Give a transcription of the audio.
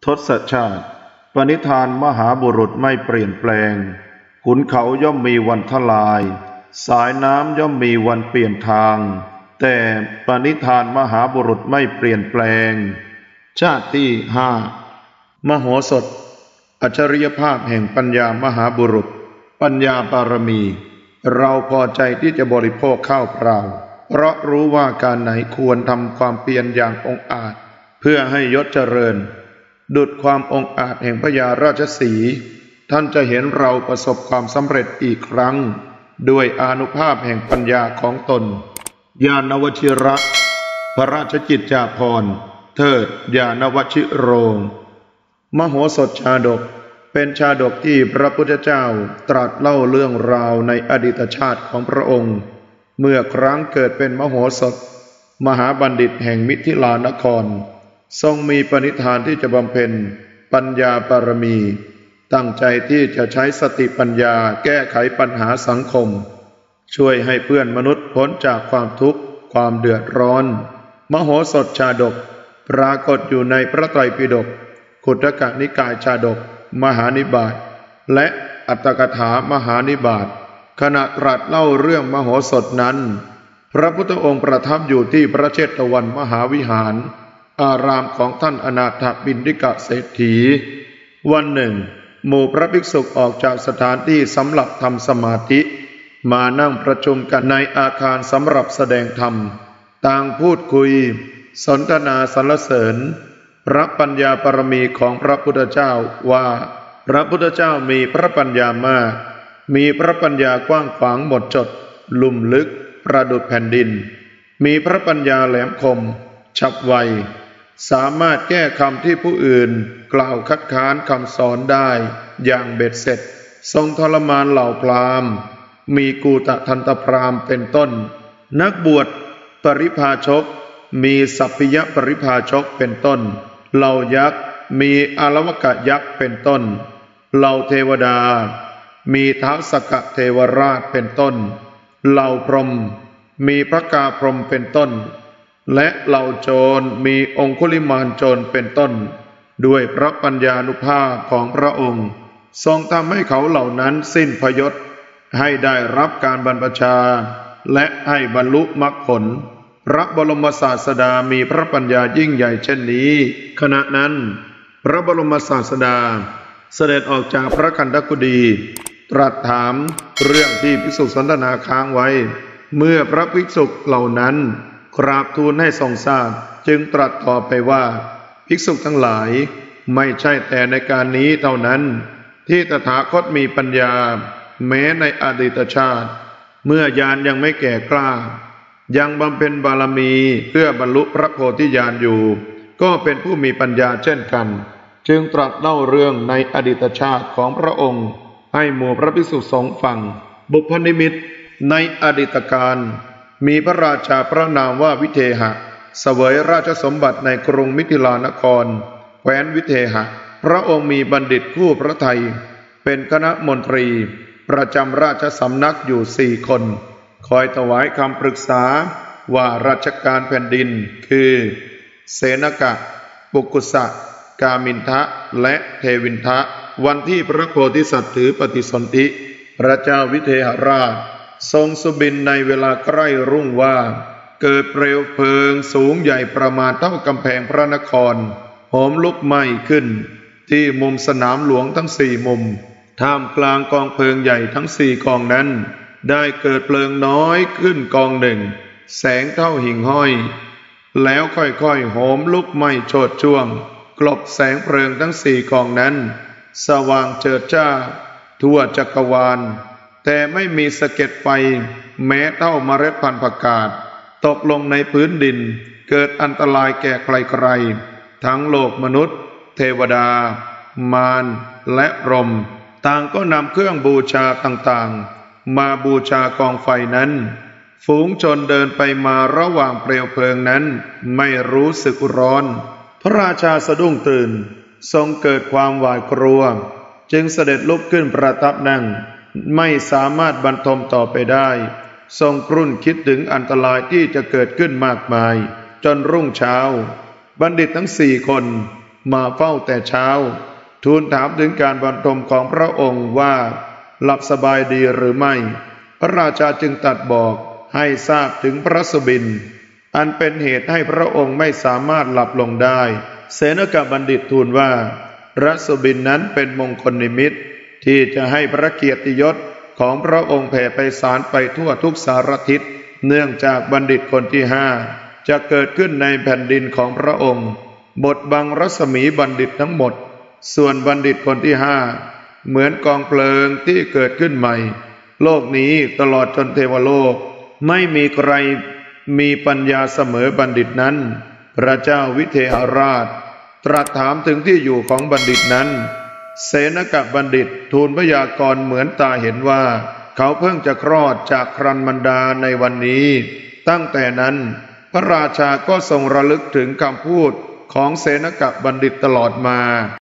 ทศชาติปณิธานมหาบุรุษไม่เปลี่ยนแปลงขุนเขาย่อมมีวันทลายสายน้ำย่อมมีวันเปลี่ยนทางแต่ปณิธานมหาบุรุษไม่เปลี่ยนแปลงชาติที่ห้ามโหสถอัจฉริยภาพแห่งปัญญามหาบุรุษปัญญาบารมีเราพอใจที่จะบริโภคข้าวเปล่าเพราะรู้ว่าการไหนควรทำความเพียรอย่างองอาจเพื่อให้ยศเจริญดุจความองอาจแห่งพญาราชสีห์ท่านจะเห็นเราประสบความสำเร็จอีกครั้งด้วยอานุภาพแห่งปัญญาของตนญาณวชิระพระราชกิจจาภรณ์เทิดญาณวชิโรงมโหสถชาดกเป็นชาดกที่พระพุทธเจ้าตรัสเล่าเรื่องราวในอดีตชาติของพระองค์เมื่อครั้งเกิดเป็นมโหสถมหาบัณฑิตแห่งมิถิลานครทรงมีปณิธานที่จะบำเพ็ญปัญญาบารมีตั้งใจที่จะใช้สติปัญญาแก้ไขปัญหาสังคมช่วยให้เพื่อนมนุษย์พ้นจากความทุกข์ความเดือดร้อนมโหสถชาดกปรากฏอยู่ในพระไตรปิฎกขุทกนิกายชาดกมหานิบาตและอัตถกถามหานิบาตขณะตรัสเล่าเรื่องมโหสถนั้นพระพุทธองค์ประทับอยู่ที่พระเชตวันมหาวิหารอารามของท่านอนาถบิณฑิกเศรษฐีวันหนึ่งหมู่พระภิกษุออกจากสถานที่สำหรับทำสมาธิมานั่งประชุมกันในอาคารสำหรับแสดงธรรมต่างพูดคุยสนทนาสรรเสริญพระปัญญาปรมีของพระพุทธเจ้าว่าพระพุทธเจ้ามีพระปัญญามากมีพระปัญญากว้างขวางหมดจดลุ่มลึกประดุจแผ่นดินมีพระปัญญาแหลมคมฉับไวสามารถแก้คำที่ผู้อื่นกล่าวคัดค้านคำสอนได้อย่างเบ็ดเสร็จทรงทรมานเหล่าพราหมณ์มีกูตทันตพราหมณ์เป็นต้นนักบวชปริพาชกมีสัพพิยปริพาชกเป็นต้นเหล่ายักษ์มีอาลวกยักษ์เป็นต้นเหล่าเทวดามีท้าวสกะเทวราชเป็นต้นเหล่าพรหมมีพระกาพรหมเป็นต้นและเหล่าโจรมีองคุลิมานโจรเป็นต้นด้วยพระปัญญานุภาพของพระองค์ทรงทำให้เขาเหล่านั้นสิ้นพยศให้ได้รับการบรรพชาและให้บรรลุมรรคผลพระบรมศาสดามีพระปัญญายิ่งใหญ่เช่นนี้ขณะนั้นพระบรมศาสดาเสด็จออกจากพระคันธกุฎีตรัสถามเรื่องที่ภิกษุสนทนาค้างไว้เมื่อพระภิกษุเหล่านั้นกราบทูลให้ทรงทราบจึงตรัสต่อไปว่าภิกษุทั้งหลายไม่ใช่แต่ในการนี้เท่านั้นที่ตถาคตมีปัญญาแม้ในอดีตชาติเมื่อญาณยังไม่แก่กล้ายังบำเพ็ญบารมีเพื่อบรรลุพระโพธิญาณอยู่ก็เป็นผู้มีปัญญาเช่นกันจึงตรัสเล่าเรื่องในอดีตชาติของพระองค์ให้หมู่พระภิกษุสงฆ์ฟังบุพนิมิตในอดีตการมีพระราชาพระนามว่าวิเทหะเสวยราชสมบัติในกรุงมิถิลานครแคว้นวิเทหะพระองค์มีบัณฑิตคู่พระทัยเป็นคณะมนตรีประจำราชสำนักอยู่4 คนคอยถวายคำปรึกษาว่าราชการแผ่นดินคือเสนกะปุกุสะกามินทะและเทวินทะวันที่พระโพธิสัตว์ถือปฏิสนธิพระเจ้าวิเทหราชทรงสุบินในเวลาใกล้รุ่งว่าเกิดเปลวเพลิงสูงใหญ่ประมาณเท่ากำแพงพระนครโหมลุกไหม้ขึ้นที่มุมสนามหลวงทั้ง4 มุมท่ามกลางกองเพลิงใหญ่ทั้ง4 กองนั้นได้เกิดเพลิงน้อยขึ้นกองหนึ่งแสงเท่าหิ่งห้อยแล้วค่อยๆโหมลุกไหม้โชติช่วงกลบแสงเพลิงทั้ง4 กองนั้นสว่างเจิดจ้าทั่วจักรวาลแต่ไม่มีสะเก็ดไฟแม้เท่าเมล็ดพันธุ์ผักกาดตกลงในพื้นดินเกิดอันตรายแก่ใครๆทั้งโลกมนุษย์เทวดามารและพรหมต่างก็นำเครื่องบูชาต่างๆมาบูชากองไฟนั้นฝูงชนเดินไปมาระหว่างเปลวเพลิงนั้นไม่รู้สึกร้อนพระราชาสะดุ้งตื่นทรงเกิดความหวาดกลัวจึงเสด็จลุกขึ้นประทับนั่งไม่สามารถบรรทมต่อไปได้ทรงครุ่นคิดถึงอันตรายที่จะเกิดขึ้นมากมายจนรุ่งเช้าบัณฑิตทั้ง4 คนมาเฝ้าแต่เช้าทูลถามถึงการบรรทมของพระองค์ว่าหลับสบายดีหรือไม่พระราชาจึงตรัสบอกให้ทราบถึงพระสุบินอันเป็นเหตุให้พระองค์ไม่สามารถหลับลงได้เสนกบัณฑิตทูลว่าพระสุบินนั้นเป็นมงคลนิมิตที่จะให้พระเกียรติยศของพระองค์แผ่ไพศาลไปทั่วทุกสารทิศเนื่องจากบัณฑิตคนที่5จะเกิดขึ้นในแผ่นดินของพระองค์บดบังรัศมีบัณฑิตทั้งหมดส่วนบัณฑิตคนที่5เหมือนกองเพลิงที่เกิดขึ้นใหม่โลกนี้ตลอดจนเทวโลกไม่มีใครมีปัญญาเสมอบัณฑิตนั้นพระเจ้าวิเทหราชตรัสถามถึงที่อยู่ของบัณฑิตนั้นเสนกบัณฑิตทูลพยากรณ์เหมือนตาเห็นว่าเขาเพิ่งจะคลอดจากครรภ์มารดาในวันนี้ตั้งแต่นั้นพระราชาก็ทรงระลึกถึงคำพูดของเสนกบัณฑิตตลอดมา